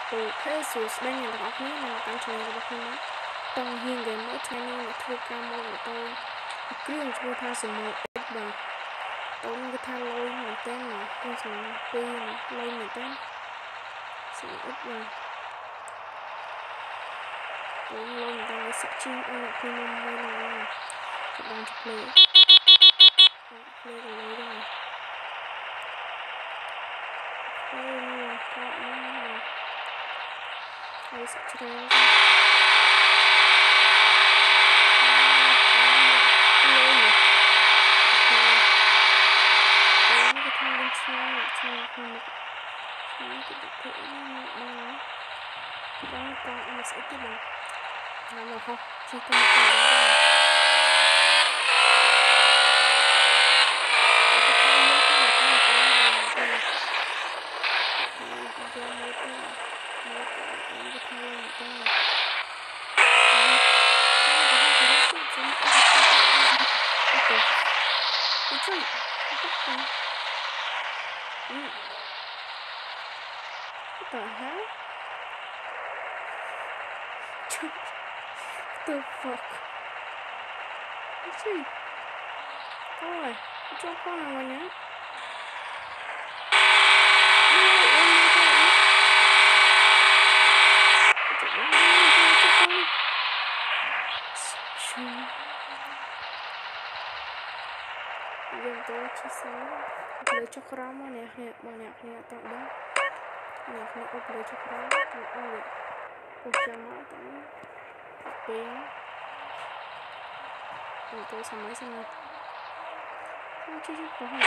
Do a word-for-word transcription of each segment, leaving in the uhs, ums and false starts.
អូខេសួស្តីអ្នកទាំងអស់គ្នាមកកាន់ channel របស់ខ្ញុំតង់ហ៊ាន gamer ថ្ងៃនេះមកធ្វើការម៉ូតម៉ូតូគ្រឿងឈ្មោះថា Sandress បាទតោះនឹងគេថាលុយមែនតើខ្ញុំសំពីលុយមែនតើ Sandress បាទតោះលុយមែនតើសាក់ជីអស់អ្នកខ្ញុំមួយឡើងក៏បានទៅ play play ក៏លុយដែរអូនេះក៏មកហើយសាក់ច្រើនCon con mà sẽ tiếp được làm được không? Chỉ cần một cái What the hell? The fuck? What's he? Ôi, cho con nào nhá. Dân tôi chỉ sáng lấy cho crom mà nè nè bọn nhạc nè tao đó nhạc nè ốp lấy cho crom tao ôi vậy ốp cho nó tao tiếng rồi tôi xem mấy xem nào không chứ chứ có hàng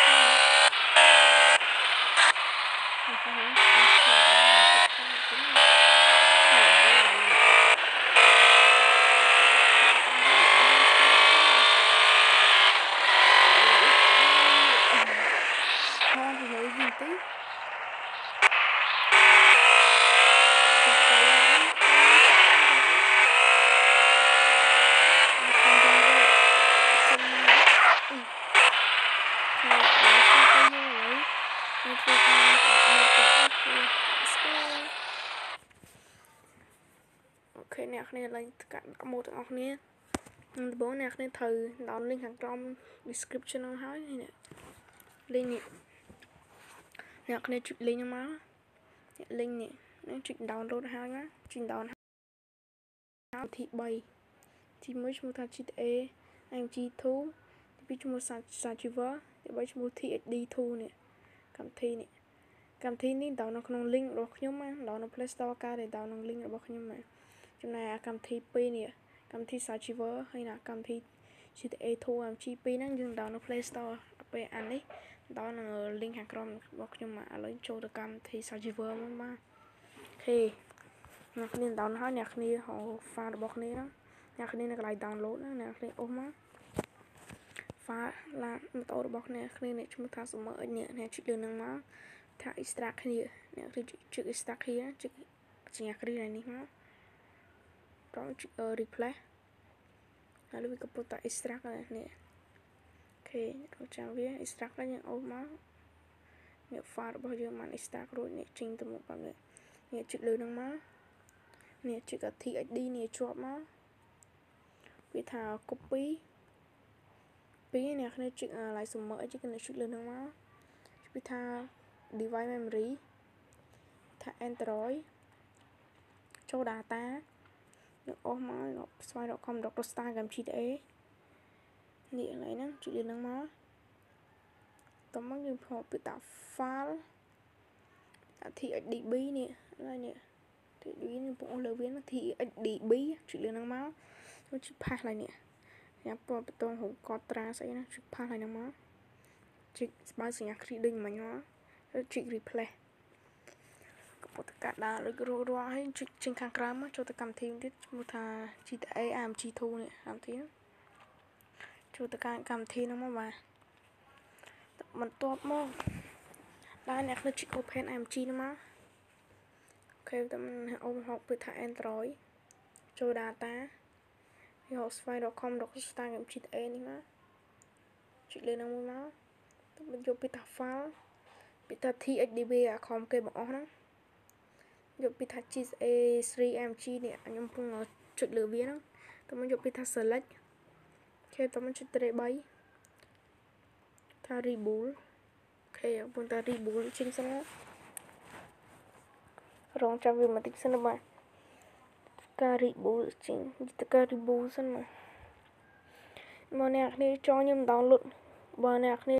Ok nè này lên cả mộtទាំងអស់គ្នាដំបូងអ្នកគ្នាត្រូវ download link ខាងក្រោម description ហ្នឹងហើយនេះ link នេះអ្នកគ្នាចុច link ហ្នឹងមក link នេះនឹងចុច download ហើយណាចុច download ហើយទី3ទី1ឈ្មោះថា ជី ទី เอ em giê ทู ទី2ឈ្មោះ Sandress ទី3ឈ្មោះ ที เอช ดี ทู នេះកម្មវិធីនេះកម្មវិធីនេះ download នៅក្នុង link របស់ខ្ញុំណា download នៅ Play Store ការដែល download ក្នុង link របស់ខ្ញុំណាចំណែកកម្មវិធីពីរនេះកម្មវិធី Sandress ហើយណាកម្មវិធី ជី ទី เอ ทู em giê ពីរហ្នឹងយើង download នៅ Play Store ពេលអាននេះ download នៅ link ខាងក្រោមរបស់ខ្ញុំមកឥឡូវចូលទៅកម្មវិធី Sandress មកបាទអូខេអ្នកគ្នា download ហើយអ្នកគ្នាហៅ file របស់គ្នាអ្នកគ្នានៅកន្លែង download ណាអ្នកគ្នាអូសមក file ឡានម៉ូតូរបស់គ្នាគ្នានេះឈ្មោះថា Sandress នេះអ្នកចុចលើនឹងមកថា extract គ្នាអ្នកគ្នាចុច extract គ្នាចុចសញ្ញាគ្រីនេះមកតោះចុច replace ហើយវាក៏ពុតតែ extract នេះអូខេចូលចាំវា extract ហើយយើងអូសមកនេះ file របស់យើងបាន extract រួចនេះចេញទៅមុខបាទនេះចុចលើនឹងមកនេះចុច ที เอช ดี នេះជាប់មកវាថា copy ពីរអ្នកគ្នាចុច like Sandress ចុចគ្នាចុចលើនឹងមកវាថា device memory ថា Android ចូល data យកអស់មកស្វែងរក com រក star កម្ម ជី ទី เอ នេះឡើយហ្នឹងចុចលើនឹងមកតោះមកយើងប្រើពាក្យថា file ថា ที เอช ดี บี នេះហើយនេះ ที เอช ดี នេះបងលើវា ที เอช ดี บี ចុចលើនឹងមកចុច pass ឡើយនេះញ៉ាំពណ៌បតងរូបកតត្រាស្អីណាចុច pass ឡើយហ្នឹងមកចុចស្បើសញ្ញាគ្រីដូចមិញមកចុច replace ក៏ពុតកាត់ដល់ដូចរស់រស់ហើយចុចចេញខាងក្រោមមកចូលទៅកម្មវិធីទៀតឈ្មោះថា ជី ទី เอ em giê ทู នេះកម្មវិធីចូលទៅកម្មវិធីហ្នឹងមកបាទបន្ទាប់មកដល់អ្នកគ្នាចុច open em giê ហ្នឹងមកអូខេតែអូនហៅពាក្យថា Android ចូល data យកស្វែងរក com រក star កម្ម ជី ទី เอ នេះមកចុចលើហ្នឹងមួយមកទៅយកពាក្យថា file ពាក្យថា ที เอช ดี บี អា com គេបងអស់ហ្នឹងយកពីថា G A 3 M G នេះខ្ញុំកំពុងចុចលើវាហ្នឹងតើមកយកពីថា select អូខេតើមកចុចត្រេ3ថា reboot អូខេកំពុងតែ reboot ចេញសិនរងចាំវាបន្តិចសិនបាទការ reboot ចេញទៅការ reboot សិនមកមកអ្នកគ្នាចង់ខ្ញុំ download បើអ្នកគ្នា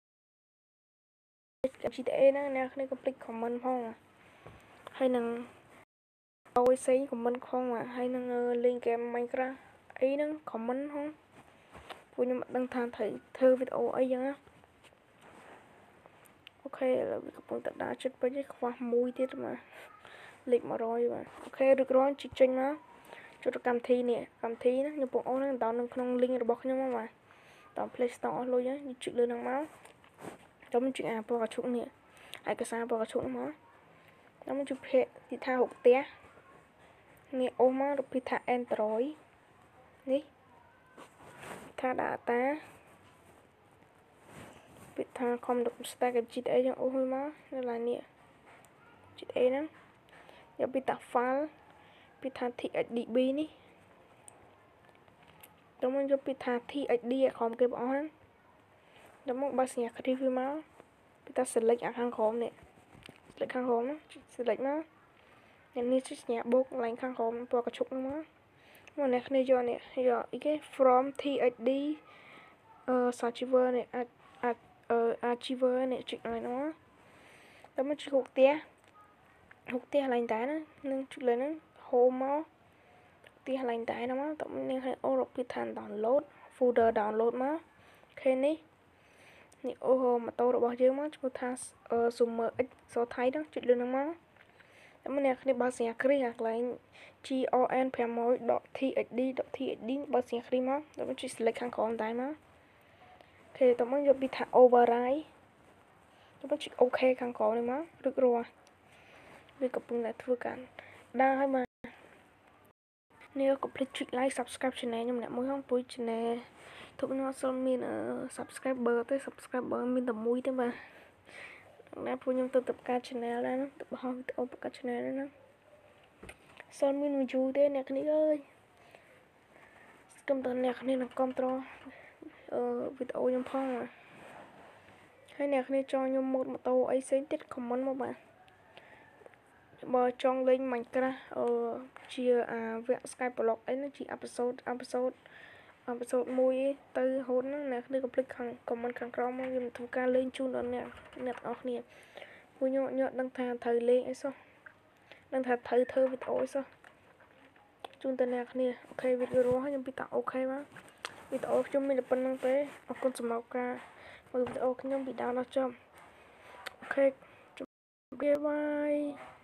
G T A ហ្នឹងអ្នកគ្នាកុំភ្លេច comment ផងហើយនឹងអោយផ្សេង comment ផងហើយនឹងលេង game Minecraft អីហ្នឹង comment ផងពួកខ្ញុំមិនដឹងថាត្រូវធ្វើវីដេអូអីចឹងណាអូខេឥឡូវកំពុងតែដើរជិតពេញហើយខ្វះមួយទៀតបាទលេខ100បាទអូខេឬគ្រាន់ជិះចេញមកចូលទៅកម្មវិធីនេះកម្មវិធីណាខ្ញុំបងអូននឹងដោននៅក្នុង link របស់ខ្ញុំមកបាទតាម Play Store អស់លុយហើយជិះលើនឹងមកចាំជិះអាពណ៌កញ្ជុកនេះឯកសារពណ៌កញ្ជុកហ្នឹងមកចាំជិះភ័ក្រទីថារូបផ្ទះនេះអូមករូបពីថា Android នេះថា data ពីថា computer stack G T A យ៉ាងអូសមកនៅឡើយនេះ G T A ហ្នឹងយកពីថា file ពីថា T X D B នេះទៅមកយកពីថា T X D ឲ្យក្រុមគេបងអស់ហ្នឹងទៅមកបើសញ្ញា create វាមកពីថា select អាខាងក្រោមនេះ select ខាងក្រោមហ្នឹង select មកអ្នកនេះសញ្ញាបូកកន្លែងខាងក្រោមពណ៌កញ្ជុកហ្នឹងមកមកអ្នកគ្នាយកនេះយកអីគេ from T X D អឺ server នេះអាចអាចអឺ archiver នេះចុចឲ្យហ្នឹងទៅមកចុចហុកផ្ទះហុកផ្ទះកន្លែងតែណានឹងចុចលើហ្នឹង home មកផ្ទះកន្លែងតែហ្នឹងមកតើនឹងឲ្យអូរពីឋាន download folder download មកអូខេនេះនេះអូម៉ូតូរបស់យើងមកឈ្មោះថា Summer X សថៃហ្នឹងចុចលើហ្នឹងមកតែម្នាក់គ្នាបើសញ្ញាគ្រីកន្លែង G O N 500 .txd .txd បើសញ្ញាគ្រីមកទៅចុច select ខាងក្រោមតែមកអូខេតើមកយកពីថា override ទៅចុច OK ខាងក្រោមនេះមករួចរាល់វាកំពុងតែធ្វើការដើរឲ្យមកនេះកុំភ្លេចចុច like subscribe channel ខ្ញុំអ្នកមួយផងព្រោះ channel ទុកខ្ញុំអត់សូវមាន subscriber ទេ subscriber មានតែមួយទេបាទណាពួកខ្ញុំទៅtậpការ channel ដែរទៅបង្ហោះវីដេអូបង្កើត channel ដែរណាសូមមាន view ទេអ្នកគ្នាអើយស្គមតអ្នកគ្នានឹងគ្រប់ត្រអឺវីដេអូខ្ញុំផងហើយអ្នកគ្នាចង់ខ្ញុំម៉ូតម៉ូតូអីផ្សេងទៀត comment មកបាទបើចង់លេង Minecraft អឺជាអាវគ្គ Skype blog អីហ្នឹងជា episode episode episode មួយទៅរហូតហ្នឹងអ្នកគ្នាកុំភ្លេចខាង comment ខាងក្រោមមកខ្ញុំធ្វើការលេងជូនដល់អ្នកអ្នកទាំងអស់គ្នាពួកខ្ញុំញ៉ាំដឹងថាត្រូវលេងអីសោះដឹងថាត្រូវធ្វើវីដេអូអីសោះជូនដល់អ្នកគ្នាអូខេវីដេអូរស់ខ្ញុំពីតាអូខេមកវីដេអូខ្ញុំមានតែប៉ុណ្្នឹងទេអរគុណសម្រាប់ការមើលវីដេអូខ្ញុំពីដើមដល់ចប់អូខេជម្រាបបាយ